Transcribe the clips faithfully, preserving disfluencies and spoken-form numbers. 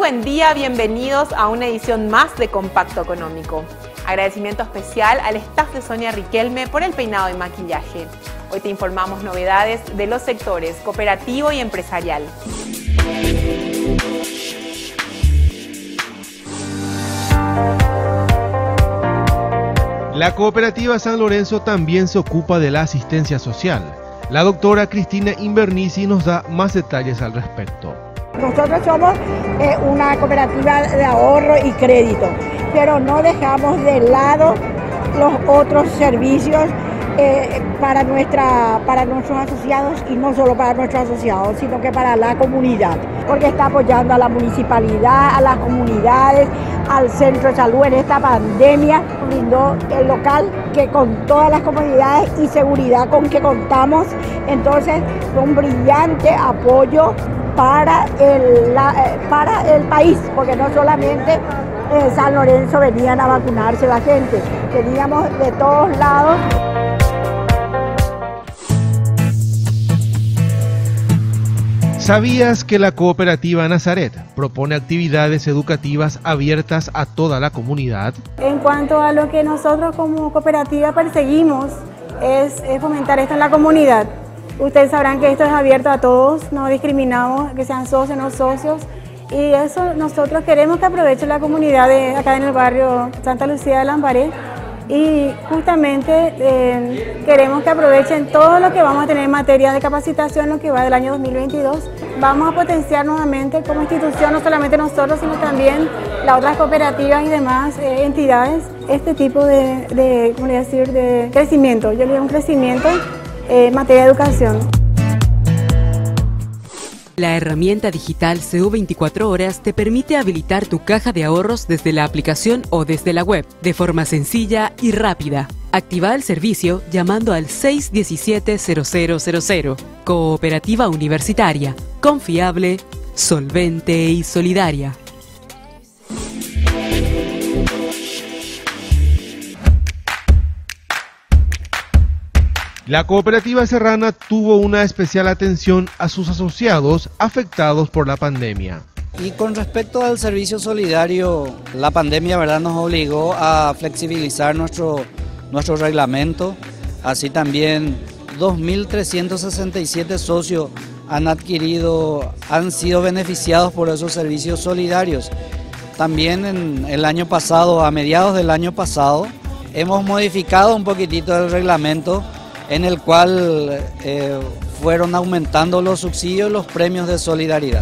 buen día, bienvenidos a una edición más de Compacto Económico. Agradecimiento especial al staff de Sonia Riquelme por el peinado y maquillaje. Hoy te informamos novedades de los sectores cooperativo y empresarial. La cooperativa San Lorenzo también se ocupa de la asistencia social. La doctora Cristina Invernici nos da más detalles al respecto. Nosotros somos eh, una cooperativa de ahorro y crédito, pero no dejamos de lado los otros servicios eh, para, nuestra, para nuestros asociados, y no solo para nuestros asociados, sino que para la comunidad, porque está apoyando a la municipalidad, a las comunidades, al centro de salud en esta pandemia. Brindó el local que con todas las comodidades y seguridad con que contamos, entonces un brillante apoyo para el, la, para el país, porque no solamente en San Lorenzo venían a vacunarse la gente, veníamos de todos lados. ¿Sabías que la cooperativa Nazaret propone actividades educativas abiertas a toda la comunidad? En cuanto a lo que nosotros como cooperativa perseguimos es, es fomentar esto en la comunidad. Ustedes sabrán que esto es abierto a todos, no discriminamos que sean socios o no socios, y eso nosotros queremos que aproveche la comunidad de acá en el barrio Santa Lucía de Lambaré, y justamente eh, queremos que aprovechen todo lo que vamos a tener en materia de capacitación, lo que va del año dos mil veintidós. Vamos a potenciar nuevamente como institución, no solamente nosotros, sino también las otras cooperativas y demás eh, entidades, este tipo de, de, ¿cómo le voy a decir?, de crecimiento. Yo le digo un crecimiento en materia de educación. La herramienta digital C U veinticuatro horas te permite habilitar tu caja de ahorros desde la aplicación o desde la web, de forma sencilla y rápida. Activa el servicio llamando al seis uno siete cero cero cero cero. Cooperativa Universitaria, confiable, solvente y solidaria. La cooperativa serrana tuvo una especial atención a sus asociados afectados por la pandemia. Y con respecto al servicio solidario, la pandemia, ¿verdad?, nos obligó a flexibilizar nuestro, nuestro reglamento. Así también dos mil trescientos sesenta y siete socios han adquirido, han sido beneficiados por esos servicios solidarios. También en el año pasado, a mediados del año pasado, hemos modificado un poquitito el reglamento, en el cual eh, fueron aumentando los subsidios y los premios de solidaridad.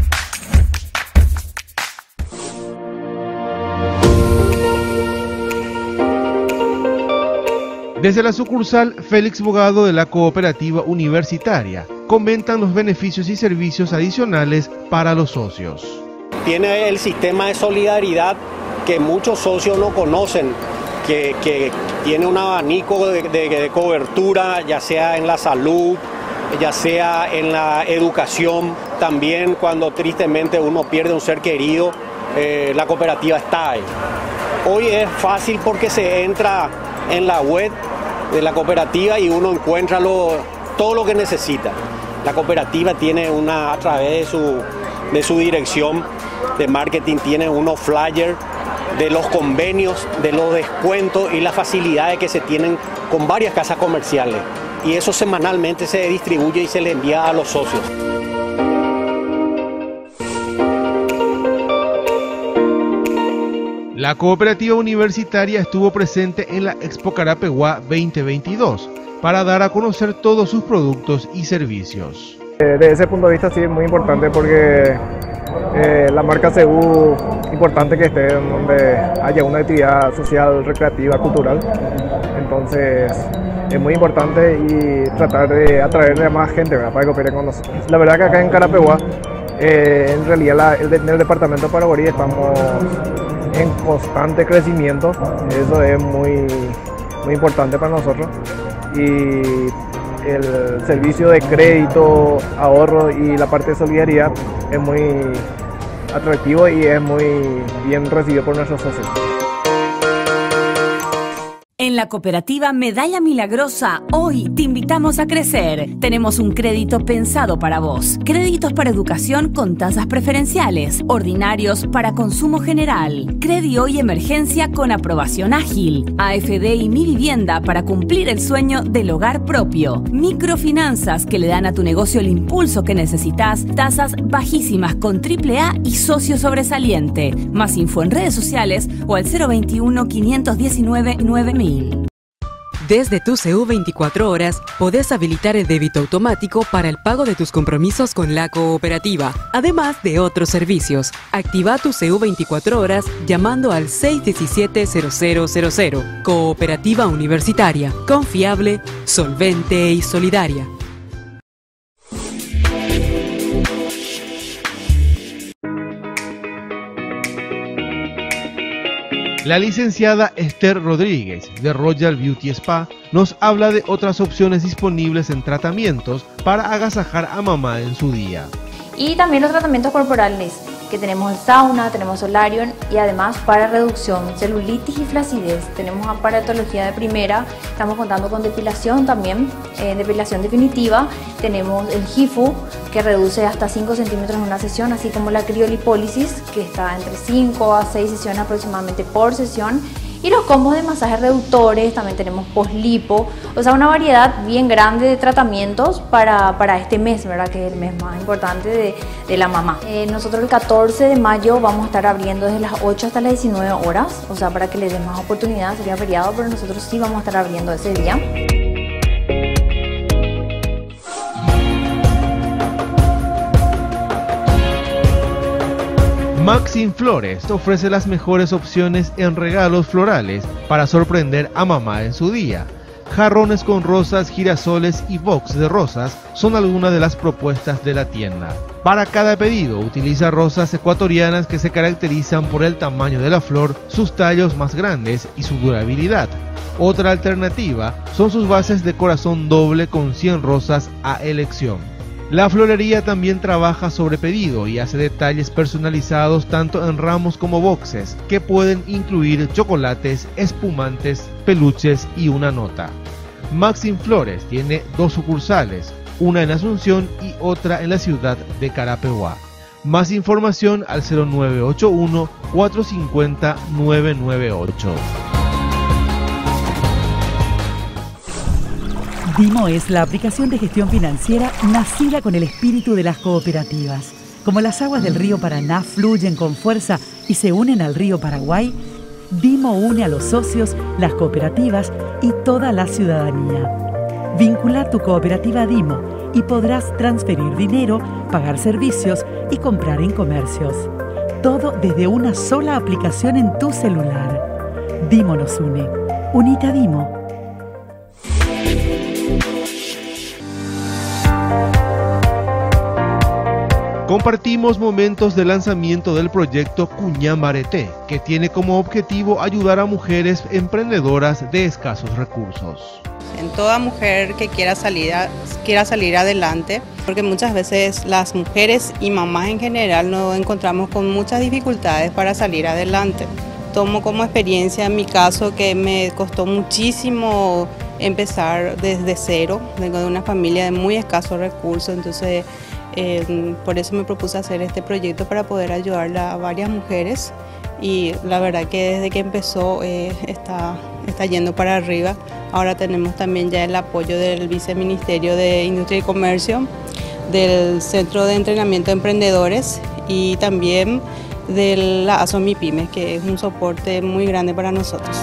Desde la sucursal Félix Bogado de la cooperativa universitaria, comentan los beneficios y servicios adicionales para los socios. Tiene el sistema de solidaridad que muchos socios no conocen, que, que tiene un abanico de, de, de cobertura, ya sea en la salud, ya sea en la educación. También cuando tristemente uno pierde un ser querido, eh, la cooperativa está ahí. Hoy es fácil porque se entra en la web de la cooperativa y uno encuentra lo, todo lo que necesita. La cooperativa tiene una, a través de su, de su dirección de marketing, tiene unos flyers de los convenios, de los descuentos y las facilidades que se tienen con varias casas comerciales. Y eso semanalmente se distribuye y se le envía a los socios. La cooperativa universitaria estuvo presente en la Expo Carapeguá veinte veintidós para dar a conocer todos sus productos y servicios. Desde ese punto de vista sí es muy importante porque eh, la marca C U, importante que esté en donde haya una actividad social, recreativa, cultural. Entonces es muy importante y tratar de atraerle a más gente, ¿verdad?, para que coopere con nosotros. La verdad que acá en Carapeguá, eh, en realidad la, el, en el departamento de Paraguarí estamos en constante crecimiento. Eso es muy, muy importante para nosotros. Y el servicio de crédito, ahorro y la parte de solidaridad es muy atractivo y es muy bien recibido por nuestros socios. En la cooperativa Medalla Milagrosa, hoy te invitamos a crecer. Tenemos un crédito pensado para vos. Créditos para educación con tasas preferenciales, ordinarios para consumo general, Credi y emergencia con aprobación ágil, A F D y Mi Vivienda para cumplir el sueño del hogar propio, microfinanzas que le dan a tu negocio el impulso que necesitas, tasas bajísimas con triple A y socio sobresaliente. Más info en redes sociales o al cero veintiuno, quinientos diecinueve, nueve mil. Desde tu C U veinticuatro horas, podés habilitar el débito automático para el pago de tus compromisos con la cooperativa, además de otros servicios. Activa tu C U veinticuatro horas llamando al seis uno siete, cero cero cero cero. Cooperativa Universitaria, confiable, solvente y solidaria. La licenciada Esther Rodríguez, de Royal Beauty Spa, nos habla de otras opciones disponibles en tratamientos para agasajar a mamá en su día. Y también los tratamientos corporales, que tenemos el sauna, tenemos solarium y además para reducción, celulitis y flacidez. Tenemos aparatología de primera, estamos contando con depilación también, eh, depilación definitiva. Tenemos el H I F U, que reduce hasta cinco centímetros en una sesión, así como la criolipólisis, que está entre cinco a seis sesiones aproximadamente por sesión. Y los combos de masajes reductores, también tenemos poslipo, o sea, una variedad bien grande de tratamientos para, para este mes, ¿verdad? Que es el mes más importante de, de la mamá. Eh, nosotros el catorce de mayo vamos a estar abriendo desde las ocho hasta las diecinueve horas, o sea, para que les den más oportunidad, sería feriado, pero nosotros sí vamos a estar abriendo ese día. Maxim Flores ofrece las mejores opciones en regalos florales para sorprender a mamá en su día. Jarrones con rosas, girasoles y box de rosas son algunas de las propuestas de la tienda. Para cada pedido utiliza rosas ecuatorianas que se caracterizan por el tamaño de la flor, sus tallos más grandes y su durabilidad. Otra alternativa son sus bases de corazón doble con cien rosas a elección. La florería también trabaja sobre pedido y hace detalles personalizados tanto en ramos como boxes, que pueden incluir chocolates, espumantes, peluches y una nota. Maxim Flores tiene dos sucursales, una en Asunción y otra en la ciudad de Carapeguá. Más información al cero nueve ocho uno, cuatro cinco cero, nueve nueve ocho. Dimo es la aplicación de gestión financiera nacida con el espíritu de las cooperativas. Como las aguas del río Paraná fluyen con fuerza y se unen al río Paraguay, Dimo une a los socios, las cooperativas y toda la ciudadanía. Vincula tu cooperativa a Dimo y podrás transferir dinero, pagar servicios y comprar en comercios. Todo desde una sola aplicación en tu celular. Dimo nos une. Unite a Dimo. Compartimos momentos de lanzamiento del proyecto Cuñambarete, que tiene como objetivo ayudar a mujeres emprendedoras de escasos recursos. En toda mujer que quiera salir, a, quiera salir adelante, porque muchas veces las mujeres y mamás en general nos encontramos con muchas dificultades para salir adelante. Tomo como experiencia en mi caso que me costó muchísimo empezar desde cero, vengo de una familia de muy escasos recursos, entonces Eh, por eso me propuse hacer este proyecto para poder ayudar a varias mujeres y la verdad que desde que empezó eh, está, está yendo para arriba. Ahora tenemos también ya el apoyo del Viceministerio de Industria y Comercio, del Centro de Entrenamiento de Emprendedores y también de la ASOMIPYMES, que es un soporte muy grande para nosotros.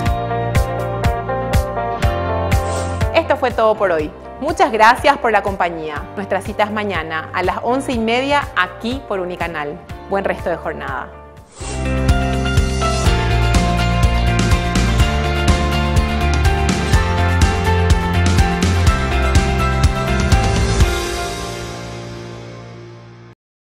Esto fue todo por hoy. Muchas gracias por la compañía. Nuestra cita es mañana a las once y media aquí por Unicanal. Buen resto de jornada.